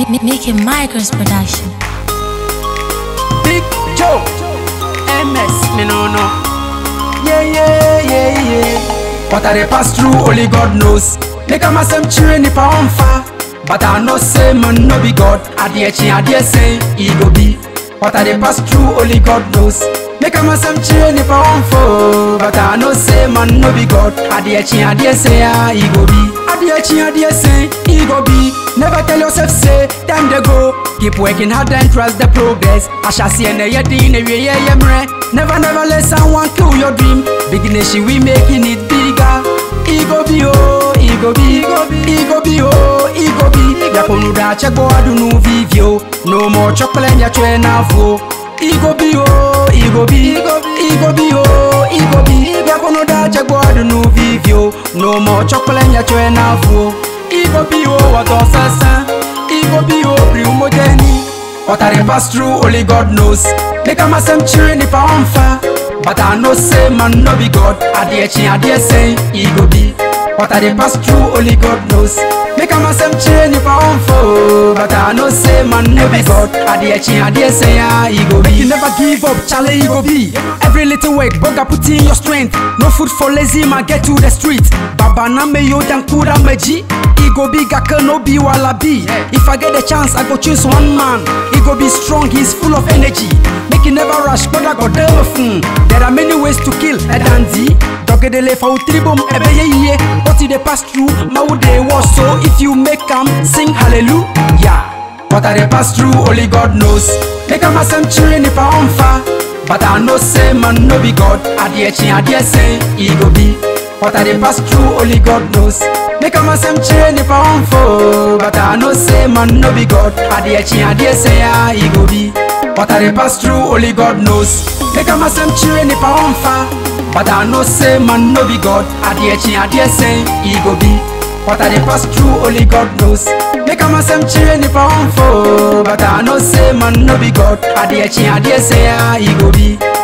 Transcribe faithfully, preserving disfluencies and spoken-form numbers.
Making Myco's production. BigJoe, M S, me no no. Yeah yeah yeah yeah. What I dey pass through, only God knows. Make a massive cheering if I on fire, but I know say man no be God. I dare chin, I dare say he go be. What I dey pass through, only God knows. Make a massive cheering if I on fire, but I know say man no be God. I dare chin, I dare say ah he go be. I dare chin, I dare say he go be. Never tell yourself say time they go. Keep working hard and trust the progress. I shall see any yeti in a way yemre. Never never let someone kill your dream. BigNation, we making it bigger. Ego be oh, ego be, ego be oh, ego be. Yaponu da chego adu no vivio. No more chocolate ya chwe na vo. Ego be oh, ego be, ego be oh, ego be. Yaponu da chego adu no vivio. No more chocolate ya chwe na vo. Ego be oh, what on sasa. Ego be oh, primo deni. What I pass through, only God knows. Make a massive cheering if I on fire, but I know say man no be God. I dare chin, I dare say he go be. What I pass through, only God knows. Make a massive cheering if I on fire, but I know say man no be God. I dare chin, I dare say ah he go be. You never give up, Charlie he go be. Every little work, boga put in your strength. No food for lazy man, get to the street. Baba na me yo dan kura meji. He go be gaka no be wallaby. If I get the chance, I go choose one man. He go be strong, he's full of energy. Make it never rush, but I got them phone. There are many ways to kill a dandy. Doge de le fa utribum ebe ye ye. But they pass through, ma would they was so. If you make them sing hallelujah. What I pass through, only God knows. Make a massive cheering if I on fire, but I know say man no be God. I dare chin, I dare say he go be. What I pass through, only God knows. Make a massive cheering if I on fire, but I know say man no be God. I dare chin, I dare say ah he go be. What I pass through, only God knows. Make a massive cheering if I on fire, but I know say man no be God. I dare chin, I dare say he go be. What I pass through, only God knows. Make a massive cheering if I on fire, but I know say man no be God. I dare chin, I dare say ah he go be.